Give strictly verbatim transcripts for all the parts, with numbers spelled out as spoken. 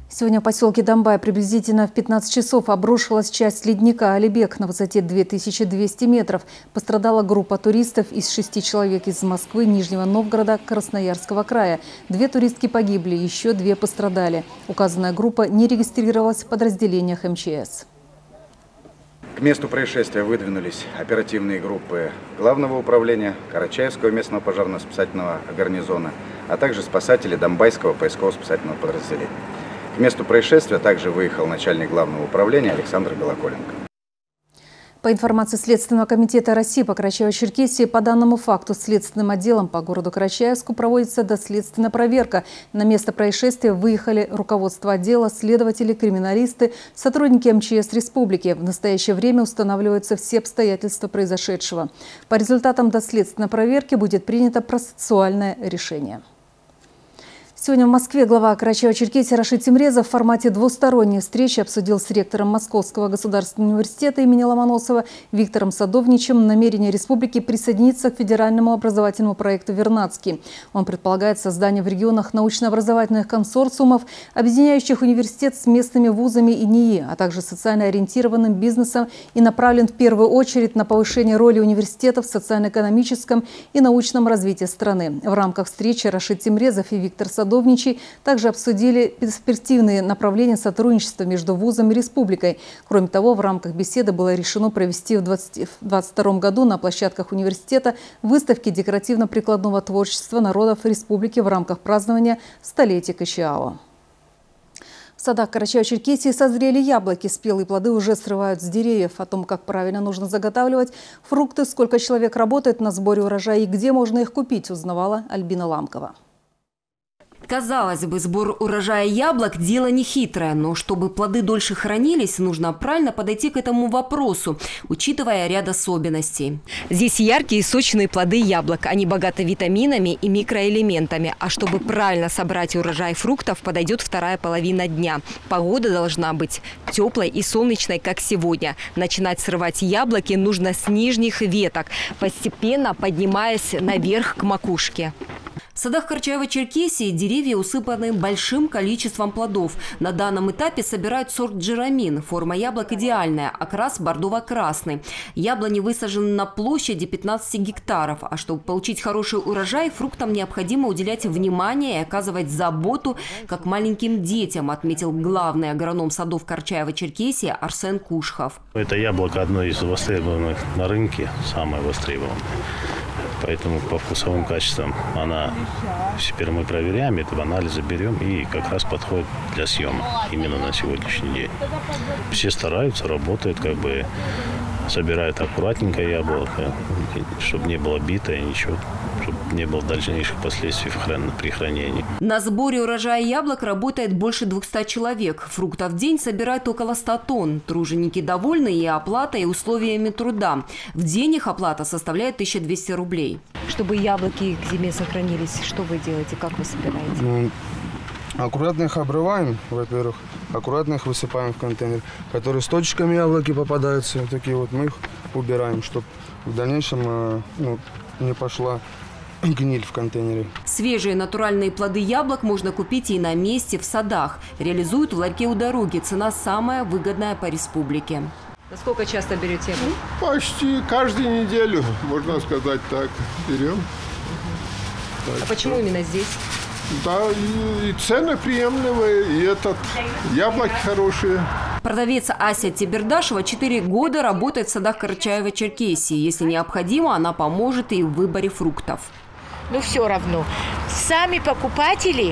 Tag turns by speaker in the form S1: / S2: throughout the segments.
S1: Сегодня в поселке Домбай приблизительно в пятнадцать часов обрушилась часть ледника Алибек на высоте две тысячи двести метров. Пострадала группа туристов из шести человек из Москвы, Нижнего Новгорода, Красноярского края. Две туристки погибли, еще две пострадали. Указанная группа не регистрировалась в подразделениях эм че эс.
S2: К месту происшествия выдвинулись оперативные группы Главного управления, Карачаевского местного пожарно-спасательного гарнизона, а также спасатели Домбайского поисково-спасательного подразделения. К месту происшествия также выехал начальник Главного управления Александр Белоколенко.
S1: По информации Следственного комитета России по Карачаево-Черкесии, по данному факту следственным отделом по городу Карачаевску проводится доследственная проверка. На место происшествия выехали руководство отдела, следователи, криминалисты, сотрудники эм че эс республики. В настоящее время устанавливаются все обстоятельства произошедшего. По результатам доследственной проверки будет принято процессуальное решение. Сегодня в Москве глава Карачаево-Черкесии Рашид Тимрезов в формате двусторонней встречи обсудил с ректором Московского государственного университета имени Ломоносова Виктором Садовничем намерение республики присоединиться к федеральному образовательному проекту «Вернадский». Он предполагает создание в регионах научно-образовательных консорциумов, объединяющих университет с местными вузами и НИИ, а также социально ориентированным бизнесом, и направлен в первую очередь на повышение роли университетов в социально-экономическом и научном развитии страны. В рамках встречи Рашид Тимрезов и Виктор Садовничий также обсудили перспективные направления сотрудничества между вузом и республикой. Кроме того, в рамках беседы было решено провести в две тысячи двадцать втором году на площадках университета выставки декоративно-прикладного творчества народов республики в рамках празднования столетия ка че а о. В садах Карачаево-Черкесии созрели яблоки. Спелые плоды уже срывают с деревьев. О том, как правильно нужно заготавливать фрукты, сколько человек работает на сборе урожая и где можно их купить, узнавала Альбина Ламкова.
S3: Казалось бы, сбор урожая яблок – дело нехитрое, но чтобы плоды дольше хранились, нужно правильно подойти к этому вопросу, учитывая ряд особенностей. Здесь яркие и сочные плоды яблок. Они богаты витаминами и микроэлементами. А чтобы правильно собрать урожай фруктов, подойдет вторая половина дня. Погода должна быть теплой и солнечной, как сегодня. Начинать срывать яблоки нужно с нижних веток, постепенно поднимаясь наверх к макушке. В садах Карачаево-Черкесии деревья усыпаны большим количеством плодов. На данном этапе собирают сорт джерамин. Форма яблок идеальная, окрас бордово-красный. Яблони высажены на площади пятнадцати гектаров. А чтобы получить хороший урожай, фруктам необходимо уделять внимание и оказывать заботу, как маленьким детям, отметил главный агроном садов Карачаево-Черкесии Арсен Кушхов.
S4: Это яблоко одно из востребованных на рынке, самое востребованное. Поэтому по вкусовым качествам она, теперь мы проверяем, это в анализы берем и как раз подходит для съема именно на сегодняшний день. Все стараются, работают, как бы собирают аккуратненько яблоко, чтобы не было битое, ничего, чтобы не было дальнейших последствий при хранении.
S3: На сборе урожая яблок работает больше двухсот человек. Фруктов в день собирают около ста тонн. Труженики довольны и оплатой, и условиями труда. В день их оплата составляет тысячу двести рублей. Чтобы яблоки к зиме сохранились, что вы делаете, как вы собираете?
S5: Ну, аккуратно их обрываем, во-первых. Аккуратно их высыпаем в контейнер, которые с точками яблоки попадаются. Такие вот мы их убираем, чтобы в дальнейшем ну, не пошла гниль в контейнере.
S3: Свежие натуральные плоды яблок можно купить и на месте в садах. Реализуют в ларьке у дороги. Цена самая выгодная по республике. Насколько часто берете?
S6: Ну, почти каждую неделю, можно сказать так, берем.
S3: А так, почему что? Именно здесь?
S6: Да, и, и цены приемлемые, и этот, яблоки хорошие.
S3: Продавец Ася Тебердашева четыре года работает в садах Карачаево-Черкесии. Если необходимо, она поможет и в выборе фруктов.
S7: Ну, все равно. Сами покупатели,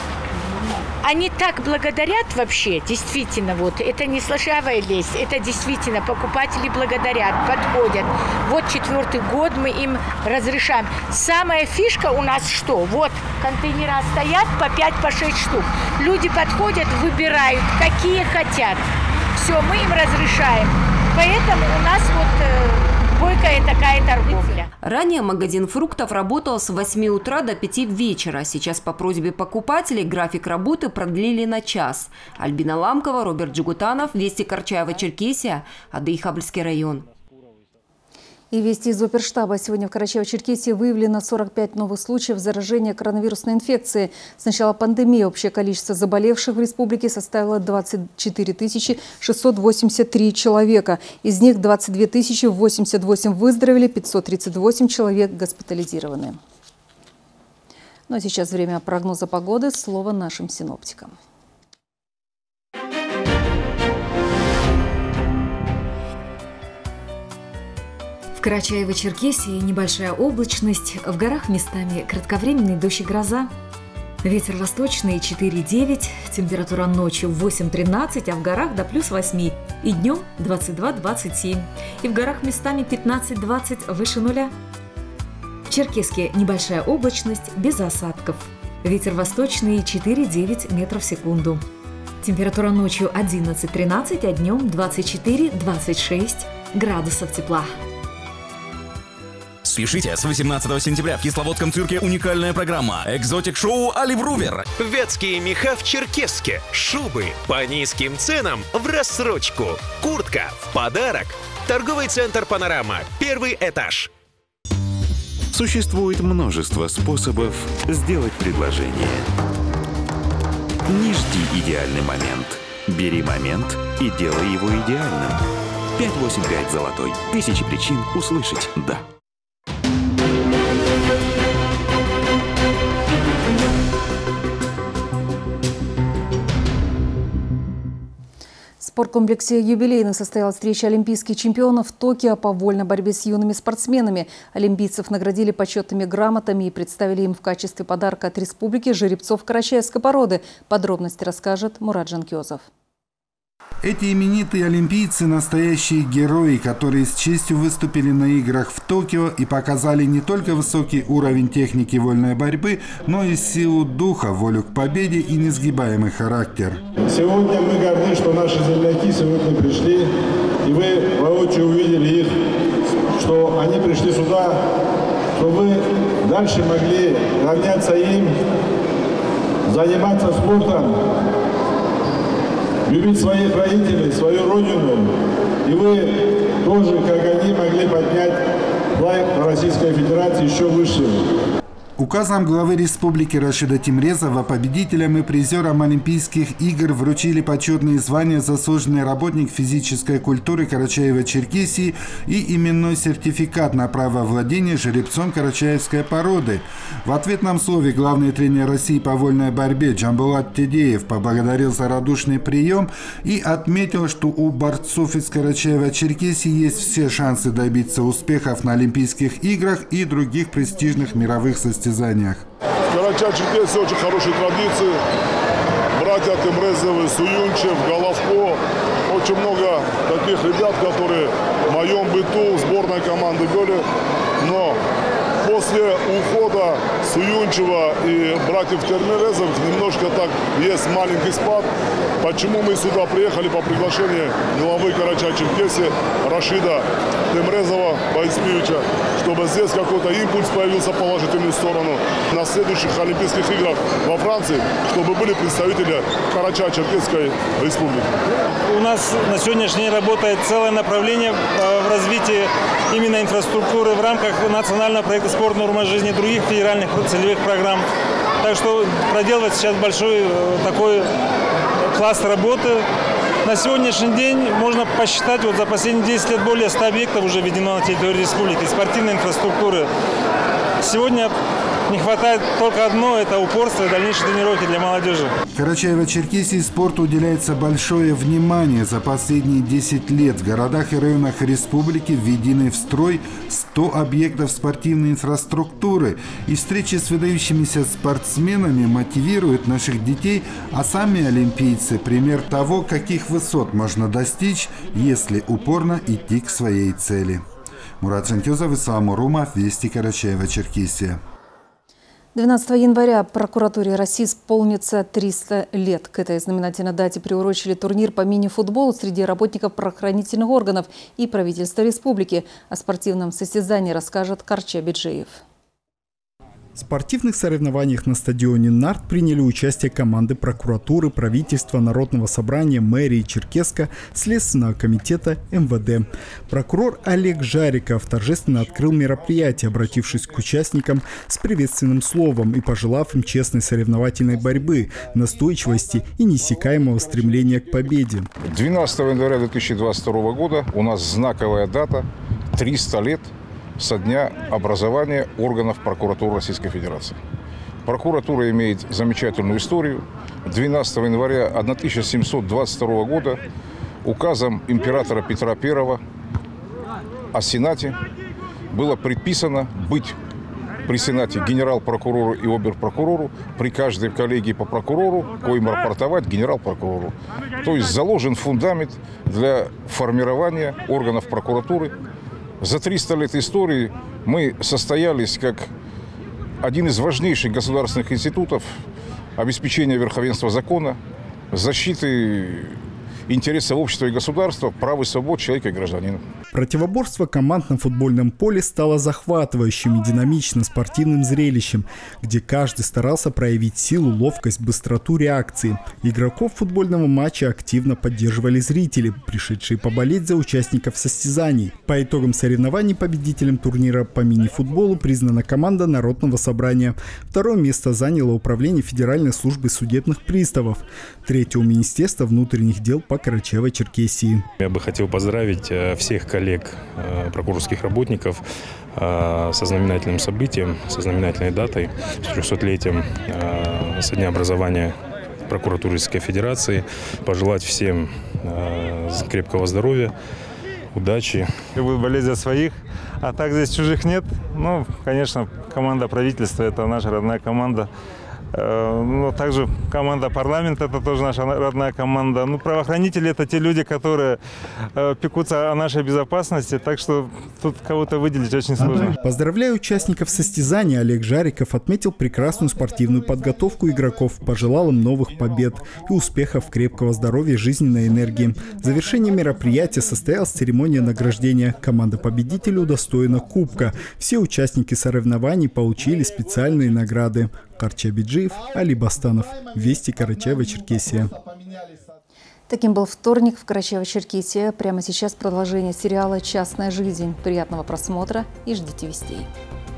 S7: они так благодарят вообще, действительно, вот, это не слащавая лесть, это действительно покупатели благодарят, подходят. Вот четвертый год мы им разрешаем. Самая фишка у нас что? Вот контейнера стоят по пять, по шесть штук. Люди подходят, выбирают, какие хотят. Все, мы им разрешаем. Поэтому у нас вот э, бойкая такая торговля.
S3: Ранее магазин фруктов работал с восьми утра до пяти вечера. Сейчас по просьбе покупателей график работы продлили на час. Альбина Ламкова, Роберт Джигутанов, Вести Карачаево-Черкесия, Адыихабльский район.
S1: И вести из оперштаба. Сегодня в Карачаево-Черкесии выявлено сорок пять новых случаев заражения коронавирусной инфекцией. С начала пандемии общее количество заболевших в республике составило двадцать четыре тысячи шестьсот восемьдесят три человека. Из них двадцать две тысячи восемьдесят восемь выздоровели, пятьсот тридцать восемь человек госпитализированы. Ну а сейчас время прогноза погоды. Слово нашим синоптикам.
S8: В Карачаево-Черкесии небольшая облачность, в горах местами кратковременный дождь и гроза. Ветер восточный четыре девять, температура ночью восемь тринадцать, а в горах до плюс восьми. И днем двадцать два двадцать семь. И в горах местами пятнадцать двадцать выше нуля. В Черкесске небольшая облачность без осадков. Ветер восточный четыре девять метров в секунду. Температура ночью одиннадцать тринадцать, а днем двадцать четыре двадцать шесть градусов тепла.
S9: Спешите, с восемнадцатого сентября в Кисловодском цирке уникальная программа «Экзотик-шоу Оливрувер».
S10: Вятские меха в Черкесске, шубы по низким ценам в рассрочку, куртка в подарок. Торговый центр «Панорама», первый этаж.
S11: Существует множество способов сделать предложение. Не жди идеальный момент. Бери момент и делай его идеальным. пять восемь пять золотой. Тысячи причин услышать «да».
S1: В спорткомплексе «Юбилейный» состоялась встреча олимпийских чемпионов Токио по вольной борьбе с юными спортсменами. Олимпийцев наградили почетными грамотами и представили им в качестве подарка от республики жеребцов карачаевской породы. Подробности расскажет Мурат Жанкёзов.
S12: Эти именитые олимпийцы – настоящие герои, которые с честью выступили на играх в Токио и показали не только высокий уровень техники вольной борьбы, но и силу духа, волю к победе и несгибаемый характер.
S13: Сегодня мы горды, что наши земляки сегодня пришли, и вы воочию увидели их, что они пришли сюда, чтобы вы дальше могли равняться им, заниматься спортом, любить своих родителей, свою родину, и вы тоже, как они, могли поднять флаг Российской Федерации еще выше.
S12: Указом главы республики Рашида Тимрезова победителям и призерам Олимпийских игр вручили почетные звания «Заслуженный работник физической культуры Карачаево-Черкесии» и именной сертификат на право владения жеребцом карачаевской породы. В ответном слове главный тренер России по вольной борьбе Джамбулат Тедеев поблагодарил за радушный прием и отметил, что у борцов из Карачаево-Черкесии есть все шансы добиться успехов на Олимпийских играх и других престижных мировых состязаниях.
S14: В Карачаево-Черкесии очень хорошие традиции. Братья Темрезовы, Суюнчев, Головко. Очень много таких ребят, которые в моем быту сборной команды были. Но после ухода Суюнчева и братьев Темрезовых немножко так есть маленький спад. Почему мы сюда приехали по приглашению главы Карачаево-Черкесии Рашида Темрезова Бориспевича, чтобы здесь какой-то импульс появился в положительную сторону. На следующих Олимпийских играх во Франции, чтобы были представители Карачаево-Черкесской республики.
S15: У нас на сегодняшний день работает целое направление в развитии именно инфраструктуры в рамках национального проекта «Спорт. Норма жизни» и других федеральных целевых программ. Так что проделывать сейчас большой такой класс работы. На сегодняшний день можно посчитать, вот за последние десять лет более ста объектов уже введено на территории республики, спортивной инфраструктуры. Сегодня не хватает только одно – это упорство и дальнейшие тренировки для молодежи.
S12: В Карачаево-Черкесии спорту уделяется большое внимание. За последние десять лет в городах и районах республики введены в строй сто объектов спортивной инфраструктуры. И встречи с выдающимися спортсменами мотивируют наших детей, а сами олимпийцы – пример того, каких высот можно достичь, если упорно идти к своей цели. Мурат Жанкёзов, Ислам Урумов, Вести, Карачаево-Черкесия.
S1: двенадцатого января прокуратуре России исполнится триста лет. К этой знаменательной дате приурочили турнир по мини-футболу среди работников правоохранительных органов и правительства республики. О спортивном состязании расскажет Карча Биджиев.
S16: В спортивных соревнованиях на стадионе «Нарт» приняли участие команды прокуратуры, правительства, Народного собрания, мэрии Черкесска, Следственного комитета, эм вэ дэ. Прокурор Олег Жариков торжественно открыл мероприятие, обратившись к участникам с приветственным словом и пожелав им честной соревновательной борьбы, настойчивости и неиссякаемого стремления к победе.
S17: двенадцатого января две тысячи двадцать второго года у нас знаковая дата – триста лет со дня образования органов прокуратуры Российской Федерации. Прокуратура имеет замечательную историю. двенадцатого января тысяча семьсот двадцать второго года указом императора Петра Первого о Сенате было предписано быть при Сенате генерал-прокурору и обер-прокурору, при каждой коллегии по прокурору, коим рапортовать генерал-прокурору. То есть заложен фундамент для формирования органов прокуратуры. За триста лет истории мы состоялись как один из важнейших государственных институтов обеспечения верховенства закона, защиты интересов общества и государства, прав и свобод человека и гражданина.
S16: Противоборство команд на футбольном поле стало захватывающим и динамичным спортивным зрелищем, где каждый старался проявить силу, ловкость, быстроту реакции. Игроков футбольного матча активно поддерживали зрители, пришедшие поболеть за участников состязаний. По итогам соревнований победителем турнира по мини-футболу признана команда Народного собрания. Второе место заняло управление Федеральной службы судебных приставов. Третье у Министерства внутренних дел по Карачаево-Черкесии.
S18: Я бы хотел поздравить всех коллег, прокурорских работников со знаменательным событием, со знаменательной датой, с трехсотлетием со дня образования прокуратуры Российской Федерации. Пожелать всем крепкого здоровья, удачи.
S15: Я буду болеть за своих, а так здесь чужих нет. Ну, конечно, команда правительства – это наша родная команда. Но также команда парламента – это тоже наша родная команда. Ну, правоохранители – это те люди, которые э, пекутся о нашей безопасности, так что тут кого-то выделить очень сложно.
S16: Поздравляя участников состязания, Олег Жариков отметил прекрасную спортивную подготовку игроков, пожелал им новых побед и успехов, крепкого здоровья, жизненной энергии. В завершении мероприятия состоялась церемония награждения. Команда победителей удостоена кубка. Все участники соревнований получили специальные награды. Карча Биджиев, Али Бастанов. Вести, Карачаево-Черкесия.
S1: Таким был вторник в Карачаево-Черкесии. Прямо сейчас продолжение сериала «Частная жизнь». Приятного просмотра и ждите вестей.